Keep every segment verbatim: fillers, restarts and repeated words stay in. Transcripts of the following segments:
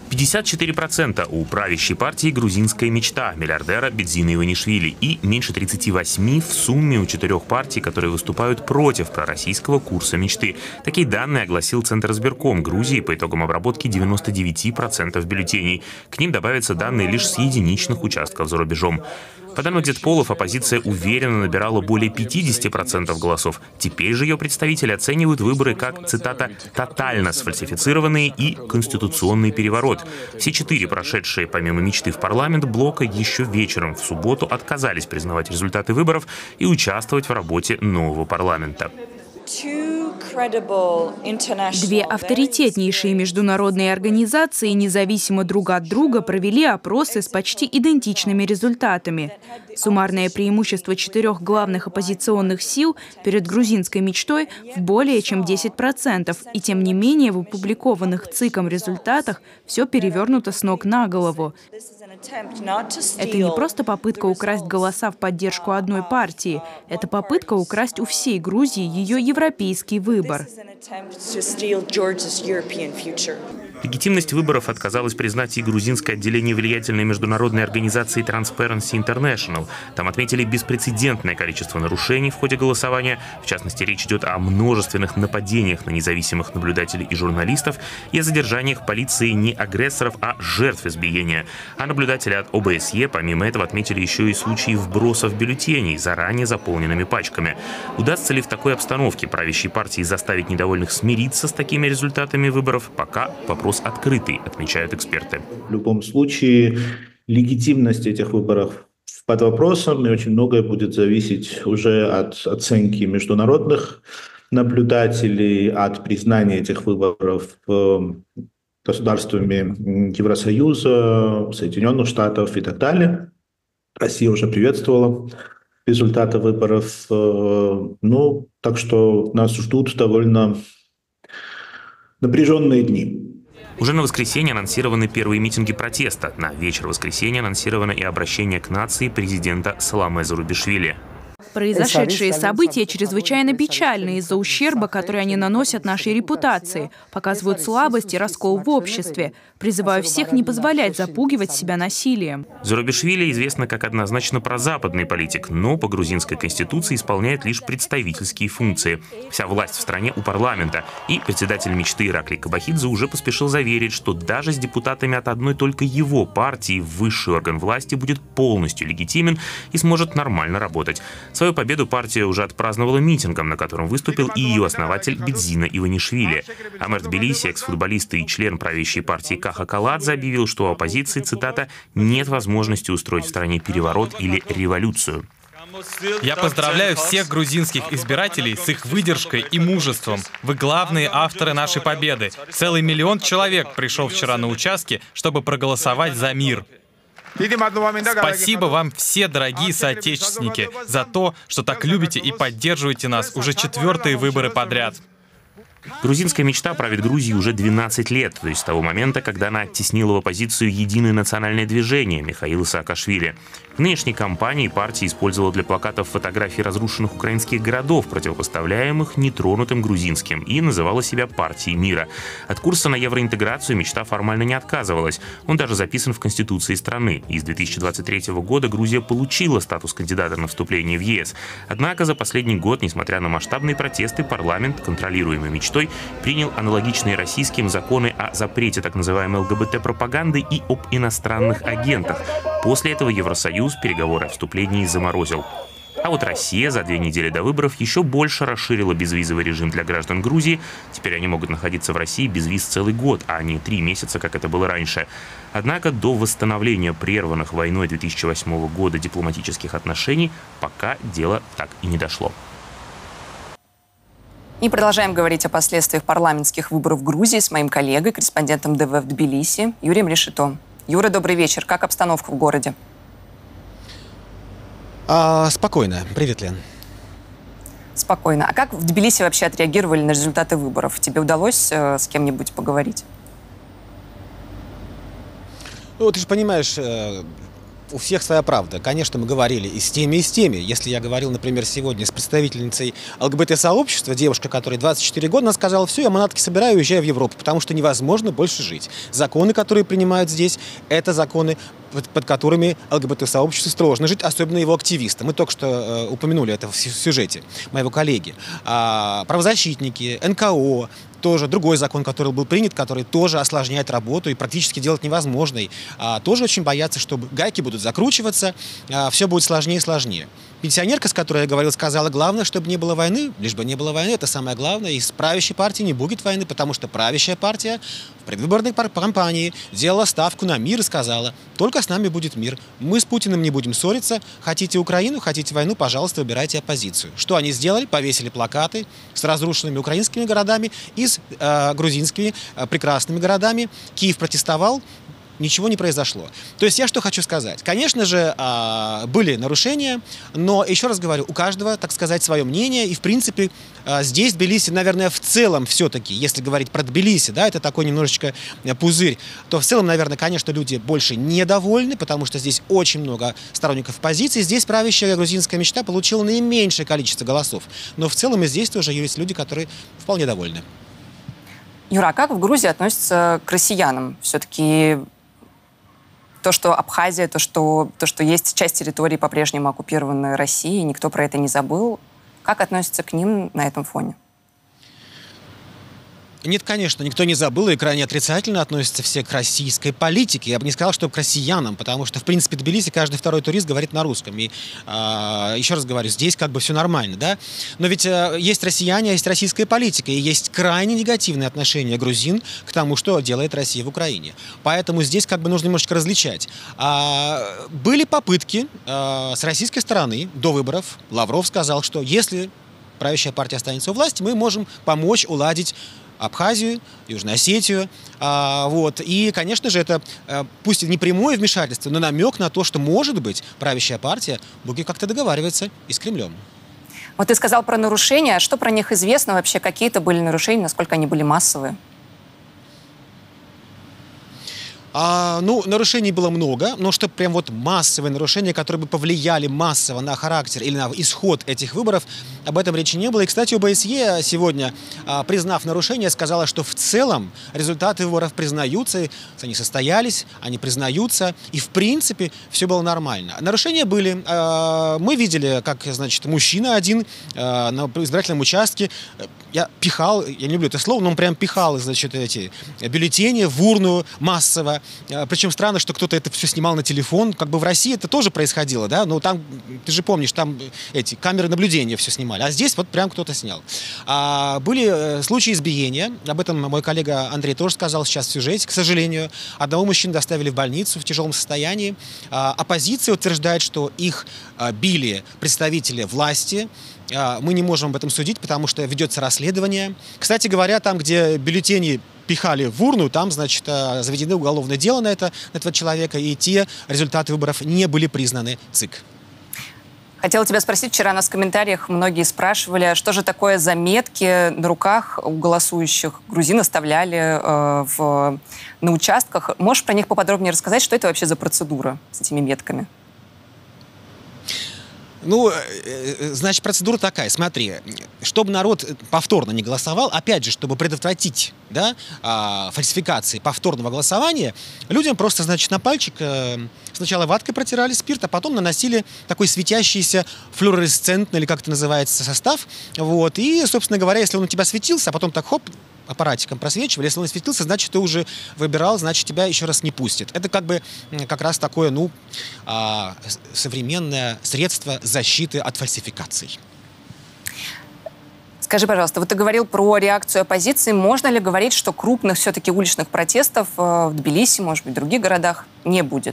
пятьдесят четыре процента у правящей партии «Грузинская мечта» миллиардера Бедзина Иванишвили и меньше тридцати восьми в сумме у четырех партий, которые выступают против пророссийского курса мечты. Такие данные огласил Центр избирком Грузии по итогам обработки девяноста девяти процентов бюллетеней. К ним добавятся данные лишь с единичных участков за рубежом. По данным Экзит-полов, оппозиция уверенно набирала более пятидесяти процентов голосов. Теперь же ее представители оценивают выборы как, цитата, «тотально сфальсифицированные» и «конституционный переворот». Все четыре прошедшие помимо мечты в парламент блока еще вечером в субботу отказались признавать результаты выборов и участвовать в работе нового парламента. Две авторитетнейшие международные организации независимо друг от друга провели опросы с почти идентичными результатами. Суммарное преимущество четырех главных оппозиционных сил перед грузинской мечтой в более чем десять процентов. И тем не менее в опубликованных ЦИКом результатах все перевернуто с ног на голову. Это не просто попытка украсть голоса в поддержку одной партии. Это попытка украсть у всей Грузии ее европейский выбор. Легитимность выборов отказалось признать и грузинское отделение влиятельной международной организации Transparency International. Там отметили беспрецедентное количество нарушений в ходе голосования. В частности, речь идет о множественных нападениях на независимых наблюдателей и журналистов и о задержаниях полиции не агрессоров, а жертв избиения. А наблюдатели от О Бэ Эс Е помимо этого отметили еще и случаи вбросов бюллетеней заранее заполненными пачками. Удастся ли в такой обстановке правящей партии заставить недовольных смириться с такими результатами выборов, пока вопрос открытый, отмечают эксперты. В любом случае, легитимность этих выборов под вопросом, и очень многое будет зависеть уже от оценки международных наблюдателей, от признания этих выборов государствами Евросоюза, Соединенных Штатов и так далее. Россия уже приветствовала результаты выборов. Ну, так что нас ждут довольно напряженные дни. Уже на воскресенье анонсированы первые митинги протеста. На вечер воскресенья анонсировано и обращение к нации президента Саломе Зурабишвили. Произошедшие события чрезвычайно печальны из-за ущерба, который они наносят нашей репутации, показывают слабость и раскол в обществе. Призываю всех не позволять запугивать себя насилием. Зурабишвили известна как однозначно прозападный политик, но по грузинской конституции исполняет лишь представительские функции. Вся власть в стране у парламента. И председатель мечты Ираклий Кабахидзе уже поспешил заверить, что даже с депутатами от одной только его партии высший орган власти будет полностью легитимен и сможет нормально работать. Свою победу партия уже отпраздновала митингом, на котором выступил и ее основатель Бедзина Иванишвили. А мэр Тбилиси, экс-футболист и член правящей партии Каха Каладзе объявил, что у оппозиции, цитата, «нет возможности устроить в стране переворот или революцию». Я поздравляю всех грузинских избирателей с их выдержкой и мужеством. Вы главные авторы нашей победы. Целый миллион человек пришел вчера на участки, чтобы проголосовать за мир. Спасибо вам все, дорогие соотечественники, за то, что так любите и поддерживаете нас уже четвертые выборы подряд. Грузинская мечта правит Грузией уже двенадцать лет, то есть с того момента, когда она оттеснила в оппозицию Единое национальное движение Михаила Саакашвили. В нынешней кампании партия использовала для плакатов фотографии разрушенных украинских городов, противопоставляемых нетронутым грузинским, и называла себя партией мира. От курса на евроинтеграцию мечта формально не отказывалась. Он даже записан в Конституции страны. И с две тысячи двадцать третьего года Грузия получила статус кандидата на вступление в Е С. Однако за последний год, несмотря на масштабные протесты, парламент, контролируемый мечтой, принял аналогичные российским законы о запрете так называемой Л Гэ Бэ Тэ-пропаганды и об иностранных агентах. После этого Евросоюз переговоры о вступлении заморозил. А вот Россия за две недели до выборов еще больше расширила безвизовый режим для граждан Грузии. Теперь они могут находиться в России без виз целый год, а не три месяца, как это было раньше. Однако до восстановления прерванных войной две тысячи восьмого года дипломатических отношений пока дело так и не дошло. И продолжаем говорить о последствиях парламентских выборов в Грузии с моим коллегой, корреспондентом Дэ Вэ в Тбилиси, Юрием Решето. Юра, добрый вечер. Как обстановка в городе? А, спокойно. Привет, Лен. Спокойно. А как в Тбилиси вообще отреагировали на результаты выборов? Тебе удалось э, с кем-нибудь поговорить? Ну, ты же понимаешь, э, У всех своя правда. Конечно, мы говорили и с теми, и с теми. Если я говорил, например, сегодня с представительницей ЛГБТ-сообщества, девушка, которой двадцать четыре года, она сказала: все, я манатки собираю и уезжаю в Европу, потому что невозможно больше жить. Законы, которые принимают здесь, это законы, под, под которыми ЛГБТ-сообществу сложно жить, особенно его активисты. Мы только что э, упомянули это в сюжете моего коллеги. А, правозащитники, эн ка о, тоже другой закон, который был принят, который тоже осложняет работу и практически делает невозможной. А, тоже очень боятся, что гайки будут закручиваться, а, все будет сложнее и сложнее. Пенсионерка, с которой я говорил, сказала: главное, чтобы не было войны, лишь бы не было войны, это самое главное. И с правящей партией не будет войны, потому что правящая партия в предвыборной кампании делала ставку на мир и сказала: только с нами будет мир. Мы с Путиным не будем ссориться. Хотите Украину, хотите войну, пожалуйста, выбирайте оппозицию. Что они сделали? Повесили плакаты с разрушенными украинскими городами и с э, грузинскими э, прекрасными городами. Киев протестовал. Ничего не произошло. То есть я что хочу сказать. Конечно же, были нарушения, но, еще раз говорю, у каждого, так сказать, свое мнение. И, в принципе, здесь Тбилиси, наверное, в целом все-таки, если говорить про Тбилиси, да, это такой немножечко пузырь, то в целом, наверное, конечно, люди больше недовольны, потому что здесь очень много сторонников позиции. Здесь правящая грузинская мечта получила наименьшее количество голосов. Но в целом и здесь тоже есть люди, которые вполне довольны. Юра, а как в Грузии относятся к россиянам? Все-таки то, что Абхазия, то что, то, что есть часть территории по-прежнему оккупированной Россией, никто про это не забыл. Как относятся к ним на этом фоне? Нет, конечно, никто не забыл, и крайне отрицательно относятся все к российской политике. Я бы не сказал, что к россиянам, потому что, в принципе, в Тбилиси каждый второй турист говорит на русском. И, э, еще раз говорю, здесь как бы все нормально, да? Но ведь э, есть россияне, а есть российская политика, и есть крайне негативное отношение грузин к тому, что делает Россия в Украине. Поэтому здесь как бы нужно немножечко различать. А, были попытки э, с российской стороны до выборов. Лавров сказал, что если правящая партия останется у власти, мы можем помочь уладить Абхазию, Южную Осетию. А, вот. И, конечно же, это а, пусть и не прямое вмешательство, но намек на то, что, может быть, правящая партия будет как-то договариваться и с Кремлем. Вот ты сказал про нарушения. Что про них известно вообще? Какие-то были нарушения? Насколько они были массовые? А, ну, нарушений было много, но чтобы прям вот массовые нарушения, которые бы повлияли массово на характер или на исход этих выборов, об этом речи не было. И, кстати, о бэ эс е сегодня, а, признав нарушения, сказала, что в целом результаты выборов признаются, они состоялись, они признаются, и, в принципе, все было нормально. Нарушения были. А, мы видели, как, значит, мужчина один а, на избирательном участке, я пихал, я не люблю это слово, но он прям пихал, значит, эти бюллетени в урну массово. Причем странно, что кто-то это все снимал на телефон. Как бы в России это тоже происходило, да? Но там, ты же помнишь, там эти камеры наблюдения все снимали. А здесь вот прям кто-то снял. А, были случаи избиения. Об этом мой коллега Андрей тоже сказал сейчас в сюжете. К сожалению, одного мужчину доставили в больницу в тяжелом состоянии. А, оппозиция утверждает, что их а, били представители власти. Мы не можем об этом судить, потому что ведется расследование. Кстати говоря, там, где бюллетени пихали в урну, там, значит, заведено уголовное дело на, это, на этого человека, и те результаты выборов не были признаны ЦИК. Хотела тебя спросить, вчера нас в комментариях многие спрашивали, что же такое заметки на руках у голосующих грузин оставляли э, в, на участках. Можешь про них поподробнее рассказать, что это вообще за процедура с этими метками? Ну, значит, процедура такая. Смотри, чтобы народ повторно не голосовал, опять же, чтобы предотвратить, да, фальсификации повторного голосования, людям просто, значит, на пальчик сначала ваткой протирали спирт, а потом наносили такой светящийся флуоресцентный, или как это называется, состав. Вот. И, собственно говоря, если он у тебя светился, а потом так хоп, аппаратиком просвечивали. Если он светился, значит, ты уже выбирал, значит, тебя еще раз не пустят. Это как бы как раз такое, ну, современное средство защиты от фальсификаций. Скажи, пожалуйста, вот ты говорил про реакцию оппозиции. Можно ли говорить, что крупных все-таки уличных протестов в Тбилиси, может быть, в других городах не будет?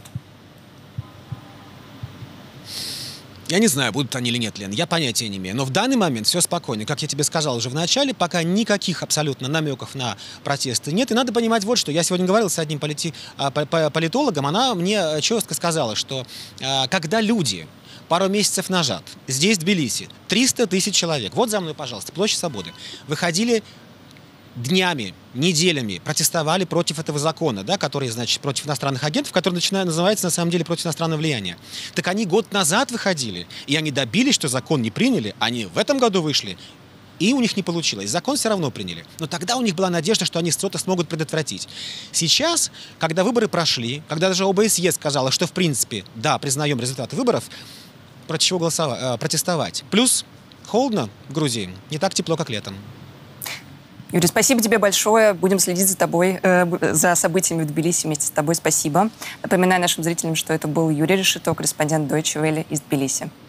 Я не знаю, будут они или нет, Лен, я понятия не имею. Но в данный момент все спокойно. Как я тебе сказал уже в начале, пока никаких абсолютно намеков на протесты нет. И надо понимать вот что. Я сегодня говорил с одним полити... политологом, она мне четко сказала, что когда люди пару месяцев назад здесь, в Тбилиси, триста тысяч человек, вот за мной, пожалуйста, площадь Свободы, выходили днями, неделями протестовали против этого закона, да, который, значит, против иностранных агентов, который начинает, называется, на самом деле, против иностранного влияния. Так они год назад выходили, и они добились, что закон не приняли, они в этом году вышли, и у них не получилось. Закон все равно приняли. Но тогда у них была надежда, что они что-то смогут предотвратить. Сейчас, когда выборы прошли, когда даже ОБСЕ сказала, что, в принципе, да, признаем результаты выборов, против чего голосовать, протестовать. Плюс холодно в Грузии, не так тепло, как летом. Юрий, спасибо тебе большое. Будем следить за тобой, э, за событиями в Тбилиси вместе с тобой. Спасибо. Напоминаю нашим зрителям, что это был Юрий Решето, корреспондент Deutsche Welle из Тбилиси.